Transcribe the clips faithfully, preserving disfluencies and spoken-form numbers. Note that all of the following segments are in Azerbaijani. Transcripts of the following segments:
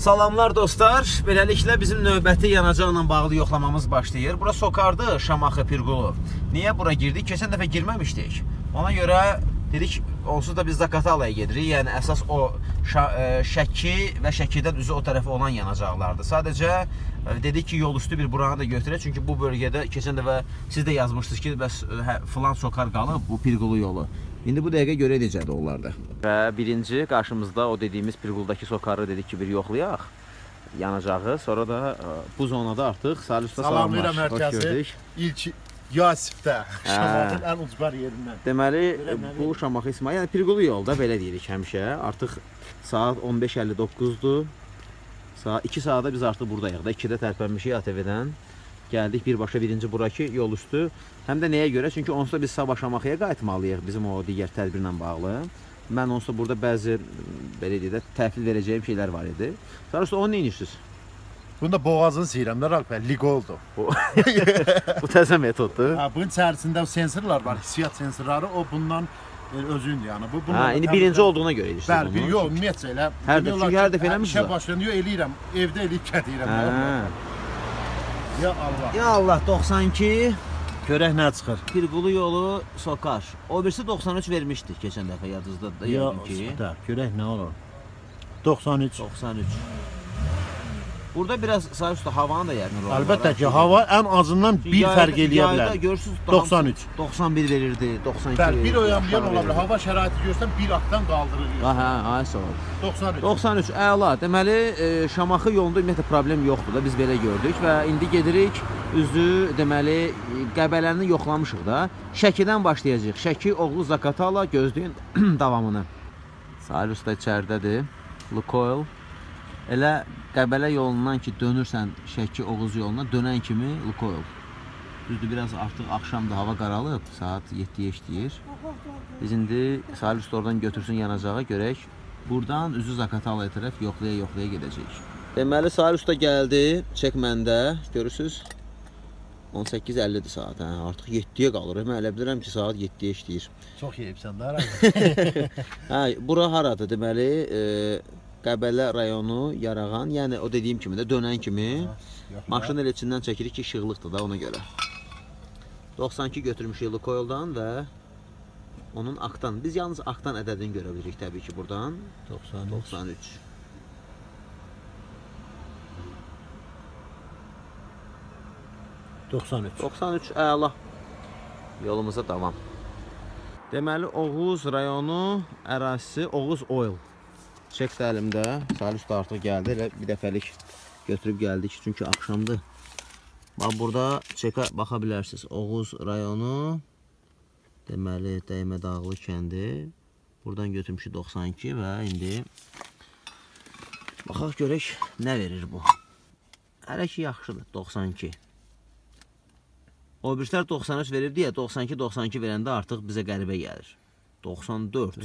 Salamlar dostlar. Beləliklə bizim növbəti yanacaqla bağlı yoxlamamız başlayır. Bura Sokardı, Şamaxı, Pirqulu. Niyə bura girdik? Keçən dəfə girməmişdik. Ona görə dedik, onsuz da biz Zaqatalaya gedirik. Yəni əsas o Şəki və Şəkidən üzü o tərəfə olan yanacaqlardır. Sadəcə dedik ki, yol üstü bir buranı da götürək. Çünki bu bölgədə keçən dəfə siz də yazmışdınız ki, bəs filan Sokar qalıb, bu Pirqulu yolu. İndi bu dəqiqə görə edəcəkdir onlarda. Və birinci qarşımızda o dediyimiz Pirquldakı Sokarı dedik ki, bir yoxlayaq yanacağı. Sonra da bu zonada artıq Salih Usta salamlar. Salamlayıram mərkəzi. İlk Yasifdə, Şamaxın ən ucbar yerindən. Deməli, bu Şamaxı İsmail, yəni Pirqulu yolda belə deyirik həmişə. Artıq saat on beş əlli doqquzdur. iki saata biz artıq buradayıq da. ikidə tərpənmişik A T V-dən. Gəldik birbaşa birinci buraki yol üstü. Həm də nəyə görə? Çünki onsuz da biz sabah Şamaxıya qayıtmalıyıq bizim o digər tədbirlə bağlı. Mən onsuz da burada bəzi, belə deyək də, təhvil verəcəyim şeylər var idi. Sonra üstə onu neyinirsiniz? Bunda boğazını sıyıram da Raqbə, liqoldur. Bu təzə metoddur. Bunun içərisində sensorlar var, hissiyat sensorları, o bundan özündür yəni. Ha, indi birinci olduğuna görə edirsiniz bunu. Bəli, yox, ümumiyyətcə elə. Çünki hər dəfə eləmişsiniz. İşə başlanıyor, eləyirəm, evdə eləyib gətirəm. Ya Allah. Ya Allah, doxsan iki. Görək nə çıxır. Pirqulu yolu Sokar. O birisi doxsan üç vermişdik keçən dəfə yadınızdadır da. Ya, görək nə olur. doxsan üç. doxsan üç. Burada biraz sağ üstə havanı da yəqin olur. Əlbəttə ki, hava ən azından bir fərq eləyə bilər. Görürsünüz, doxsan üç. doxsan bir verirdi, doxsan iki. Bəli, bir o yan bir yan ola bilər. Hava şəraiti görsən bir atdan qaldırır. Hə, ay sağ ol. doxsan üç. doxsan üç, əla. Deməli, Şamaxı yolunda ümumiyyətlə problem yoxdur da, biz belə gördük və indi gedirik üzü, deməli, Qəbələni yoxlamışıq da. Şəkidən başlayacağıq. Şəki, Oğlu, Zaqatala, gözləyin davamını. Salih Usta içəridədir. Lukoil. Elə Qəbələ yolundan ki, dönürsən Şəki, Oğuz yoluna, dönən kimi Lukoil. Düzdür, biraz artıq axşamda hava qaralıb, saat yeddiyə işləyir. Biz indi Salih Usta oradan götürsün yanacağa görək. Buradan üzü Zaqatalaya tərəf yoxlaya-yoxlaya gedəcəyik. Deməli, Salih Usta gəldi, çək məndə, görürsünüz. on səkkiz əllidir saat, hə, artıq yeddiyə qalır. Mən elə bilirəm ki, saat yeddiyə işləyir. Çox yeyibsən də, hara? Hə, bura haradır, deməli, e, Qəbələ rayonu, Yarağan, yəni o dediyim kimi də dönən kimi maşın elə içindən çəkirik ki, işıqlıqdır da ona görə. doxsan iki götürmüşük Lukoildan və onun Aktan. Biz yalnız Aktan ədədini görə bilirik təbii ki, buradan. doxsan üç. doxsan üç. doxsan üç, əla. Yolumuza davam. Deməli, Oğuz rayonu ərazisi Oğuz Oil. Çək də əlimdə. Salih Usta artıq gəldi. Elə bir dəfəlik götürüb gəldik. Çünki axşamdır. Bax, burada çəkə baxa bilərsiniz. Oğuz rayonu. Deməli, Dəymə Dağlı kəndi. Buradan götürmüşük doxsan iki və indi baxaq görək nə verir bu. Hələ ki, yaxşıdır. doxsan iki. O birilər doxsan üç verir deyə doxsan iki doxsan iki verəndə artıq bizə qəribə gəlir. doxsan dörd.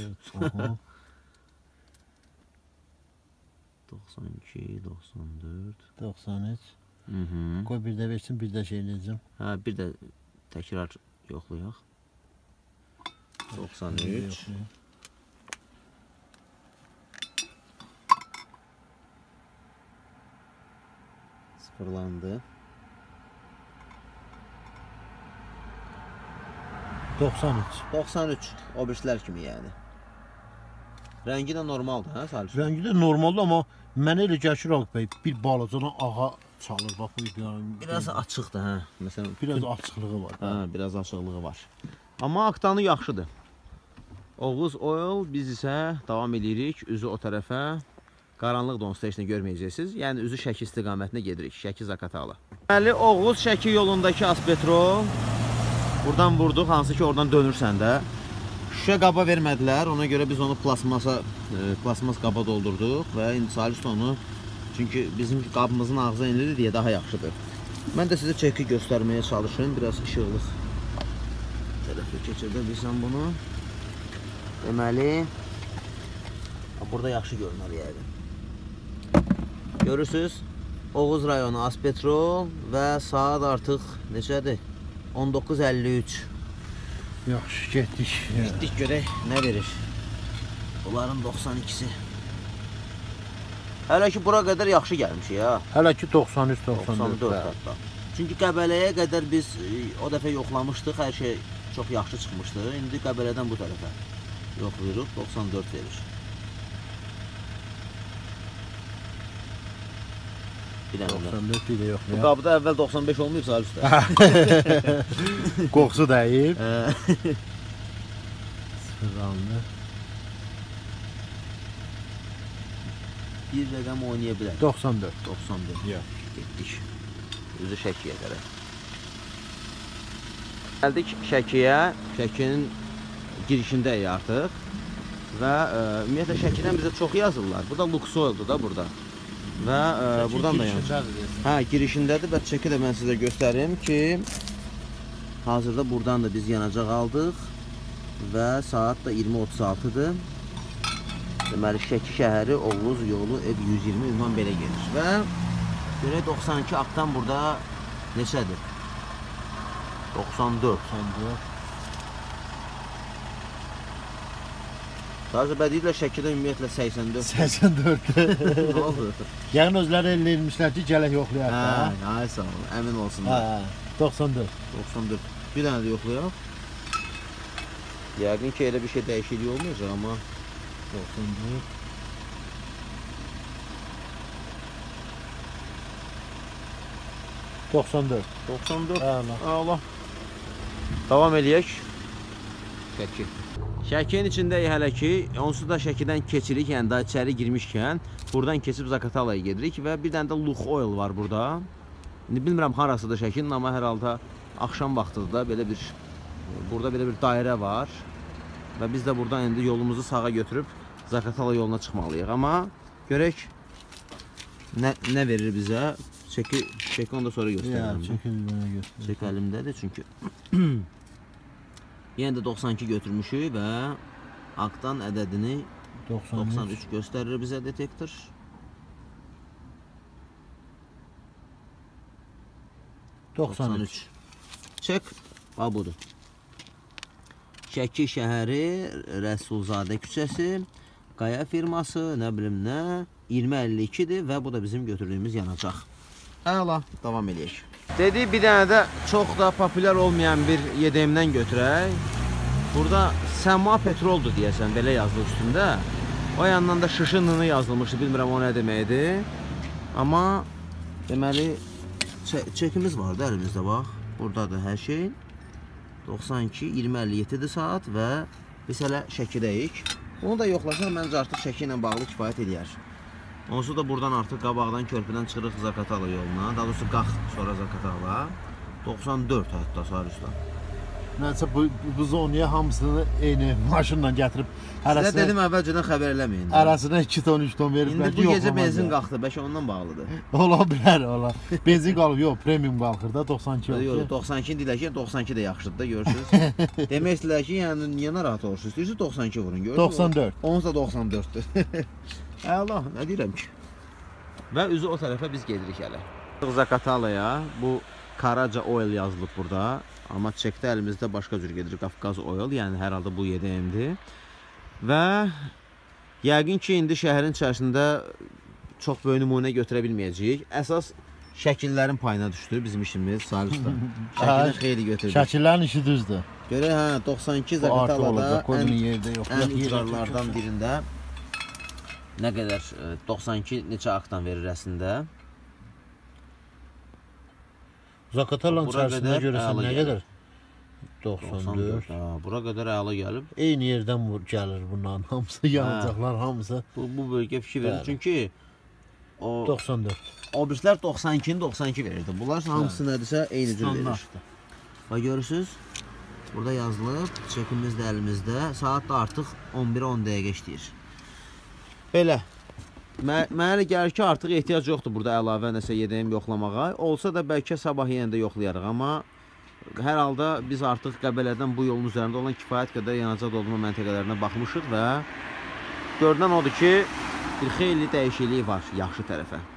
doxsan iki, doxsan dörd. doxsan üç. Qoy bir də versin, bir də şey edəcəm. Hə, bir də təkrar yoxlayaq. doxsan üç. Sıfırlandı. doxsan üç. doxsan üç. O birilər kimi yəni. Rəngi də normaldır, hə Salih? Rəngi də normaldır, amma mənə elə gəlir Raqbəy, bir balacadan ağa çalır, bax bu yəni. Biraz açıqdır, hə. Məsələn, biraz açıqlığı var. Hə, biraz açıqlığı var. Amma Aktanı yaxşıdır. Oğuz Oil, biz isə davam edirik üzü o tərəfə. Qaranlıq da onsuz heç nə görməyəcəksiniz. Yəni üzü Şəki istiqamətinə gedirik. Şəki Zaqatala. Deməli, Oğuz Şəki yolundakı Aspetrol. Buradan vurduq, hansı ki oradan dönürsən də. Şüşə qaba vermədilər, ona görə biz onu plasmasa, e, plasmas qaba doldurduq və indi Salih Usta onu, çünki bizim qabımızın ağzı enlidir deyə daha yaxşıdır. Mən də sizə çəki göstərməyə çalışım, biraz işıqlıq tərəfə keçirdə bilsən bunu. Deməli, burada yaxşı görünür yəni. Görürsünüz, Oğuz rayonu Aspetrol və saat artıq neçədir? on doqquz əlli üç. Yaxşı, getdik. Getdik görək, nə verir? Bunların doxsan ikisi. Hələ ki bura qədər yaxşı gəlmişik ya. Hələ ki doxsan üç doxsan doxsan dörd. hətta. Çünki Qəbələyə qədər biz o dəfə yoxlamışdıq, hər şey çox yaxşı çıxmışdı. İndi Qəbələdən bu tərəfə yoxlayırıq, doxsan dörd verir. doxsan dörd bir də yox. Bu qabda əvvəl doxsan beş olmayıb Salih usta. Qoxusu dəyib. Sıfırlandı. Bir rəqəm oynaya bilər. doxsan dörd. doxsan dörd. Yox. Getdik. Üzü Şəkiyə tərəf. Gəldik Şəkiyə. Şəkinin girişindəyik artıq. Və e, ümumiyyətlə Şəkidən bizə çox yazırlar. Bu da Luxoil'dur da burada. Və e, buradan da yanır. Hə, girişindədir. Və çəki də mən sizə göstərim ki, hazırda buradan da biz yanacaq aldıq. Və saat da iyirmi otuz altıdır. Deməli, Şəki şəhəri, Oğuz yolu, ev yüz iyirmi ünvan belə gedir. Və görək doxsan iki aktan burada neçədir? doxsan dörd. Sadəcə bədiylə Şəkidə ümumiyyətlə səksən dörd. səksən dörd. Nə oldu? Yəni özləri əllə elmişlər ki, gələk yoxlayaq da. Hə, ay sağ ol, əmin olsunlar. Hə, doxsan dörd. doxsan dörd. Bir dənə də yoxlayaq. Yəqin ki, elə bir şey dəyişiklik olmayacaq, amma doxsan dörd. doxsan dörd. doxsan dörd. Əla. Allah. Davam eləyək. Şəki. Şəkinin içindəyik hələ ki, onsuz da Şəkidən keçirik, yəni daha içəri girmişkən, buradan keçib Zaqatalaya gedirik və bir dənə də Luxoil var burada. İndi bilmirəm harasıdır Şəkinin, amma hər halda axşam vaxtıdır da belə bir, burada belə bir dairə var. Və biz də buradan indi yolumuzu sağa götürüb Zaqatala yoluna çıxmalıyıq. Amma görək nə, nə verir bizə. Çeki, çeki onu da sonra göstərirəm. Çeki mənə göstərir. Çeki əlimdədir çünki. Yenə də doxsan iki götürmüşük və aktan ədədini doxsan üç göstərir bizə detektor. doxsan üç. Çek, ha budur. Şəki şəhəri, Rəsulzadə küçəsi, Qaya firması, nə bilim nə, iyirmi əlli ikidir və bu da bizim götürdüyümüz yanacaq. Əla, davam eləyək. Dedi, bir dənə də çox da populyar olmayan bir Y D M-dən götürək. Burada Səma petroldur deyəsən, belə yazılır üstündə. O yandan da şışınını yazılmışdı, bilmirəm o nə deməkdir. Amma deməli çekimiz var da əlimizdə, bax. Buradadır hər şey. doxsan iki iyirmi əlli yeddidir saat və biz hələ Şəkidəyik. Bunu da yoxlasaq, məncə artıq Şəki ilə bağlı kifayət eləyər. Onsuz da buradan artıq qabaqdan körpüdən çıxırıq Zaqatala yoluna. Daha doğrusu qalx sonra Zaqatala. doxsan dörd hətta Sarıusta. Nəysə bu, bu zonaya hamısını eyni maşınla gətirib Sizə dedim əvvəlcədən xəbər eləməyin. Arasına iki ton, üç ton verib. İndi bu gecə benzin qalxdı, bəlkə ondan bağlıdır. Ola bilər, ola. Benzin qalıb, yox, premium qalxır da, doxsan iki yox. Yox, doxsan iki deyilər ki, doxsan iki də yaxşıdır da, görürsünüz. Demək istəyirlər ki, yəni niyə narahat olursunuz? İstəyirsiniz doxsan iki vurun, görürsünüz? doxsan dörd. Onsuz da doxsan dörddür. Allah, nə deyirəm ki? Və üzü o tərəfə biz gedirik hələ. Zaqatalaya, bu Karaca Oil yazılıb burada. Amma çəkdə əlimizdə başqa cür gedir, Qafqaz Oil, yəni hər halda bu Y D M-dir. Və yəqin ki, indi şəhərin içərisində çox böyük nümunə götürə bilməyəcəyik. Əsas şəkillərin payına düşdü bizim işimiz, Sarıusta. Şəkildən xeyli götürdük. Şəkillərin işi düzdür. Görək, hə, doxsan iki Zaqatalada ən uclarlardan birində nə qədər, doxsan iki neçə aktan verir əslində. Zaqatalanın içərisində görəsən nə qədər? doxsan dörd. Bura qədər əla gəlib. Eyni yerdən vur gəlir bunların hamısı, yanacaqlar hamısı. Bu, bu bölgə fikir verir. Çünki o doxsan dörd. O birislər doxsan ikini doxsan iki verirdi. Bunlar hamısı nədirsə eyni cür verir. Bax görürsünüz. Burada yazılıb, çekimiz də əlimizdə. Saat da artıq on bir on dəqiqə işləyir. Belə. Mənə elə gəlir ki, artıq ehtiyac yoxdur burada əlavə nəsə Y D M yoxlamağa. Olsa da bəlkə sabah yenə də yoxlayarıq, amma hər halda biz artıq Qəbələdən bu yolun üzərində olan kifayət qədər yanacaq doldurma məntəqələrinə baxmışıq və görünən odur ki, bir xeyli dəyişiklik var yaxşı tərəfə.